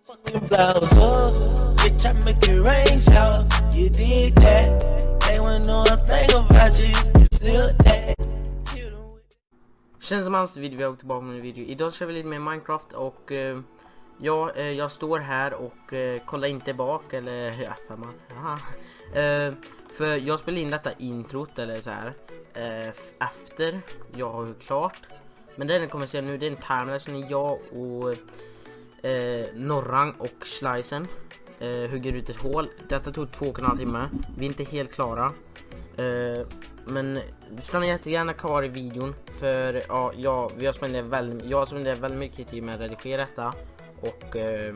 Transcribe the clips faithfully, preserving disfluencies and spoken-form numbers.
fucking blouse up. Bitch, I make it rain shower. You did that. They wouldn't know a thing about you. You still that. Känns som hans video, vi har åkt tillbaka med en video. Idag kör vi lite med Minecraft och eh, ja, eh, jag står här och eh, kollar inte bak eller ja, fan man. eh, för jag spelar in detta introt eller så här eh, efter jag har gjort klart. Men det ni kommer se nu, det är en timelapse när jag och eh, Norrang och Slicen eh, hugger ut ett hål. Detta tog två och en halv timme. Vi är inte helt klara. Eh, men stanna jättegärna kvar i videon. För ja, jag, vi har spenderat väldigt, jag har spenderat väldigt mycket tid med att redigera detta. Och eh,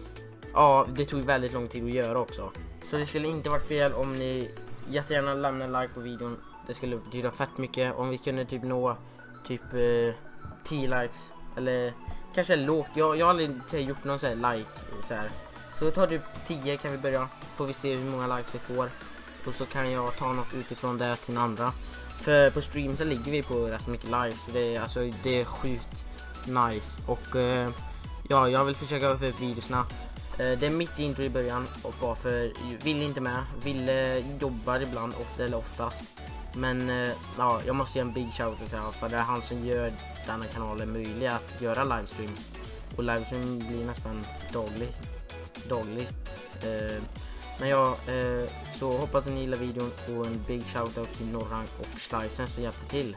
ja, det tog väldigt lång tid att göra också. Så det skulle inte varit fel om ni jättegärna lämnar en like på videon. Det skulle betyda fett mycket om vi kunde typ nå typ eh, tio likes. Eller kanske lågt. Jag, jag har aldrig gjort någon sån här like så här. Så tar typ tio kan vi börja. Får vi se hur många likes vi får. Och så kan jag ta något utifrån det till den andra. För på stream så ligger vi på rätt mycket likes. Så det är, alltså, det är sjukt nice. Och eh, ja, jag vill försöka få upp videorna. Eh, det är mitt intro i början. Och bara för vill inte med. Vill eh, jobbar ibland, ofta eller oftast. Men eh, ja, jag måste ge en big shout till honom. För det är han som gör denna kanalen möjlig att göra livestreams. Och livestream blir nästan dagligt. Dagligt. Eh, Men ja, eh, så hoppas att ni gillar videon och en big shoutout till Norrang och Slicen som hjälpte till.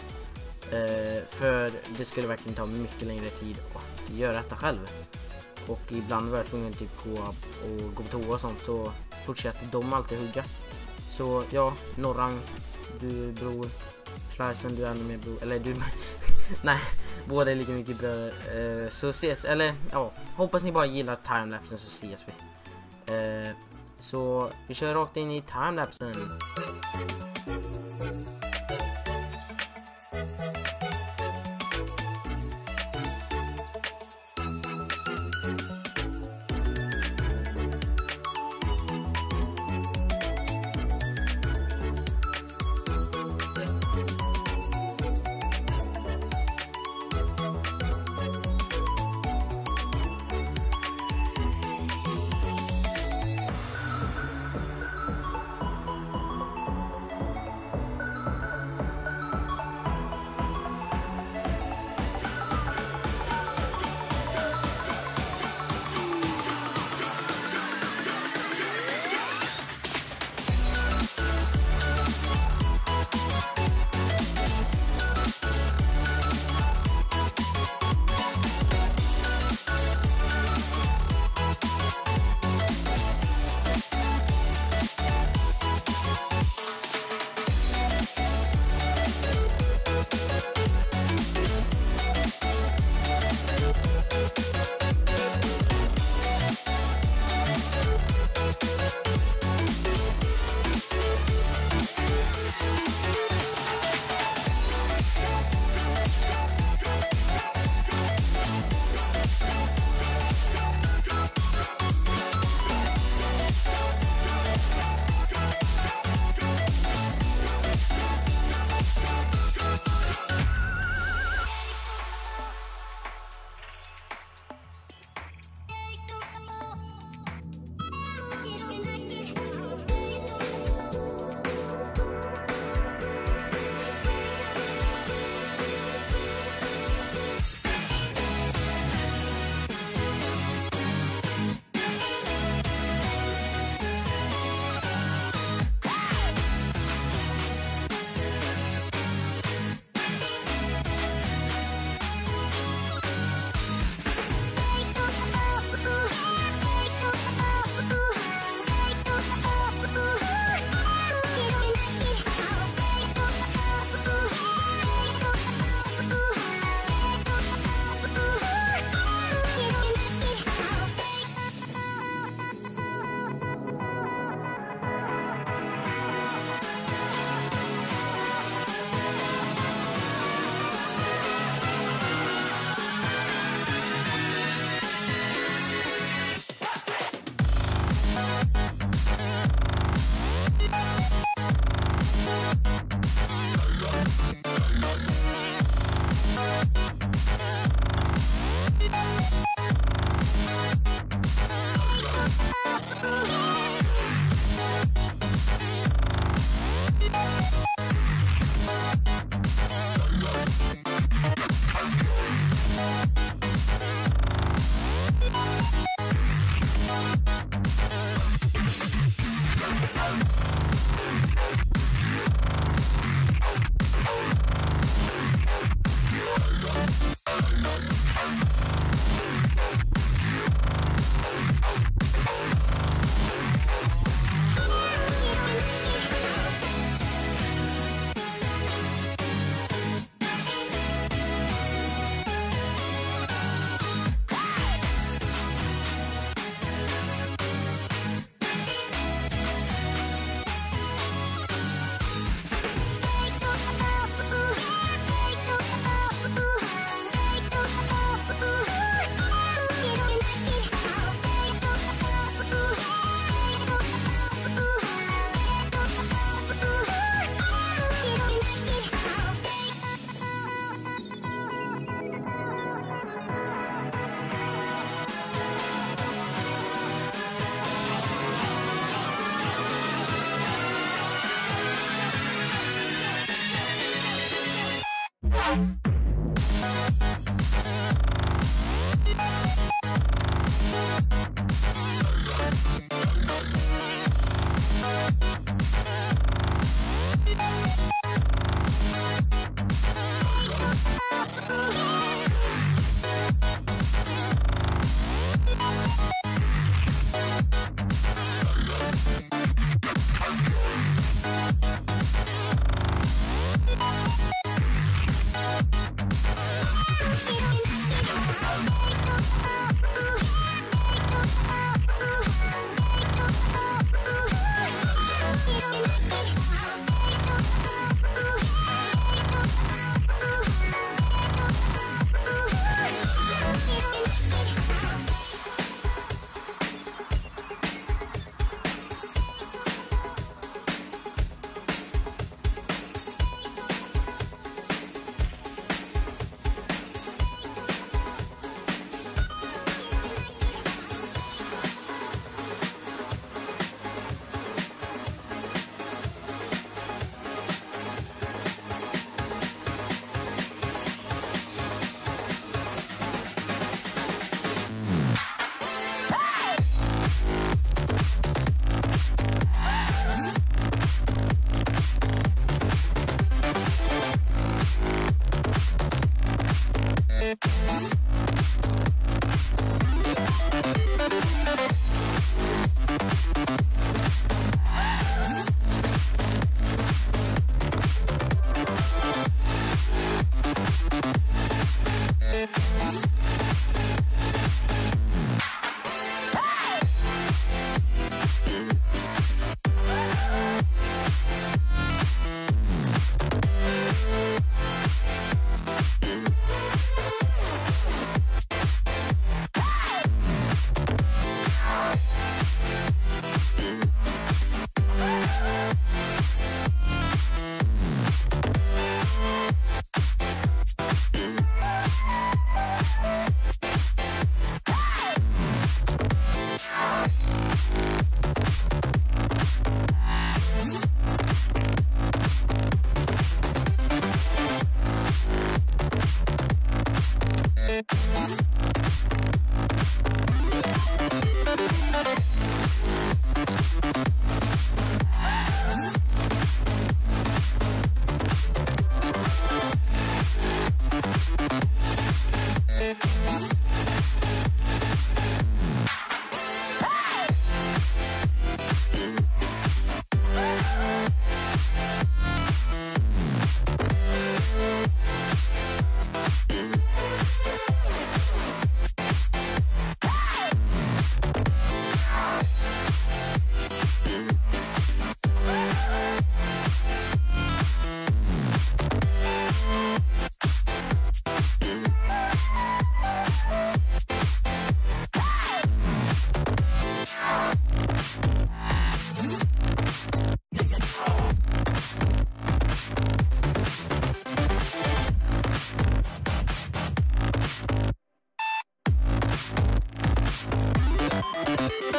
Eh, för det skulle verkligen ta mycket längre tid att göra detta själv. Och ibland var jag tvungen typ gå och gå på toa och sånt, så fortsätter de alltid hugga. Så ja, Norrang, du är bror. Slicen, du är ännu mer bror. Eller du, nej, båda är lika mycket bröder. Eh, så ses, eller ja, hoppas ni bara gillar timelapsen så ses vi. Eh, Så vi kör rakt in i timelapsen.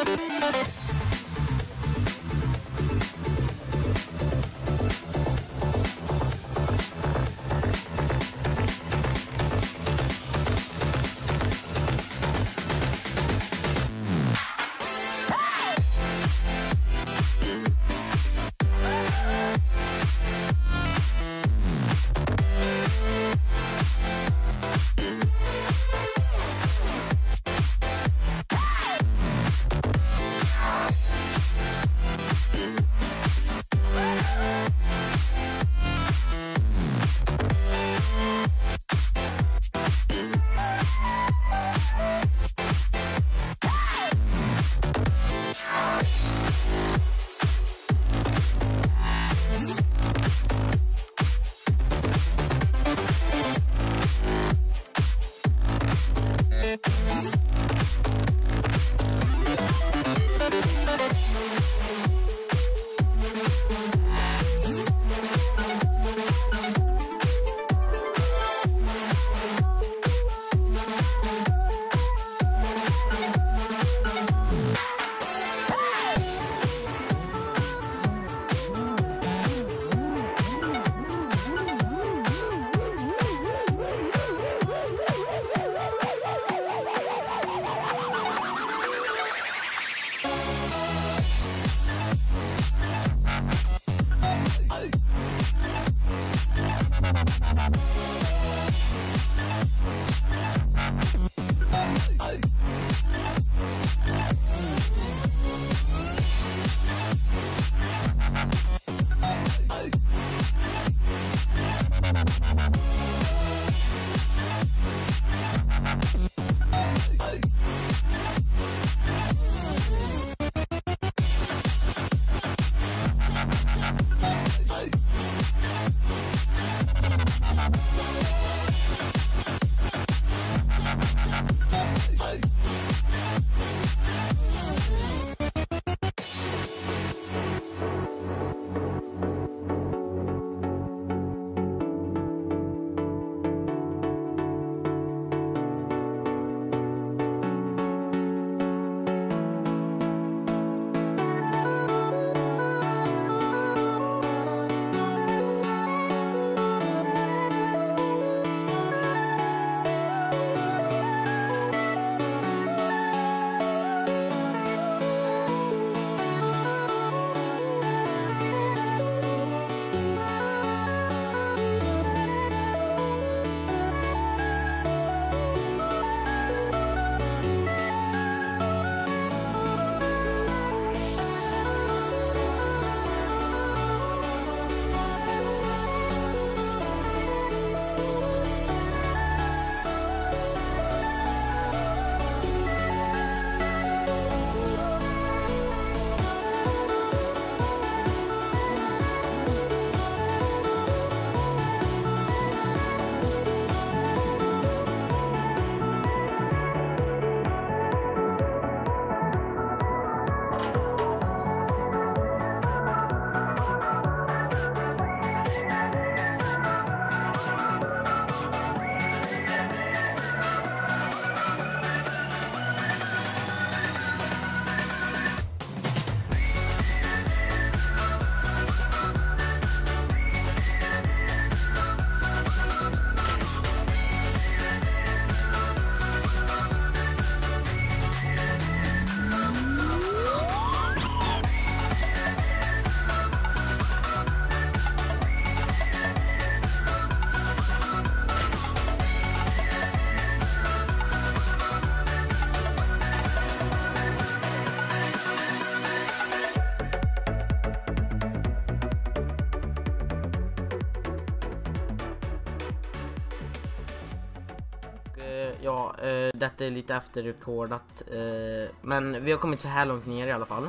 ja, eh, detta är lite efterrekordat. Eh, men vi har kommit så här långt ner i alla fall.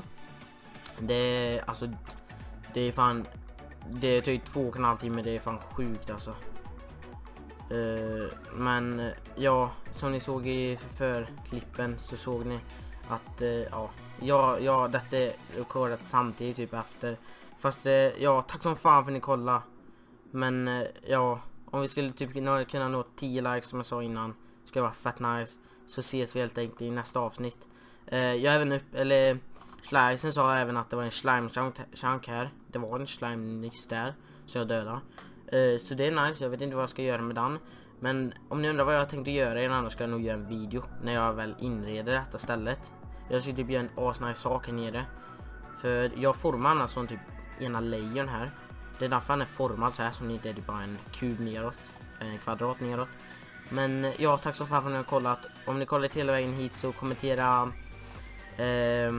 Det är, alltså, det är fan, det är typ två och en halv timme, det är fan sjukt alltså. Eh, men ja, som ni såg i förklippen så såg ni att eh, ja, ja, ja, detta är rekordat samtidigt typ efter. Fast eh, ja, tack som fan för att ni kollade. Men eh, ja, om vi skulle typ kunna nå tio likes som jag sa innan, skulle vara fett nice. Så ses vi helt enkelt i nästa avsnitt. Eh, jag har även upp, eller Slicen sa även att det var en slime chunk här. Det var en slime nyss där, så jag dödade. Eh, så det är nice, jag vet inte vad jag ska göra med den. Men om ni undrar vad jag tänkte göra innan, ska jag nog göra en video när jag väl inreder detta stället. Jag ska typ göra en asnice sak här nere. För jag formar annars som typ ena lejon här. Det är därför han är formad så här, så inte är det bara en kub neråt, en kvadrat neråt. Men ja, tack så fan för att ni har kollat. Om ni kollat hela vägen hit så kommentera eh,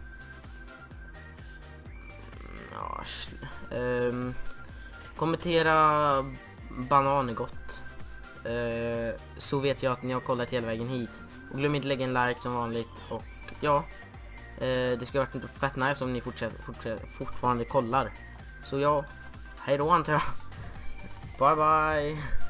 ja, eh, kommentera bananegott. Eh, så vet jag att ni har kollat hela vägen hit. Och glöm inte lägga en like som vanligt. Och ja, eh, det skulle varit fett nice om ni fortsätter, fortsätter, fortfarande kollar. Så ja, hej då antar jag. Bye bye.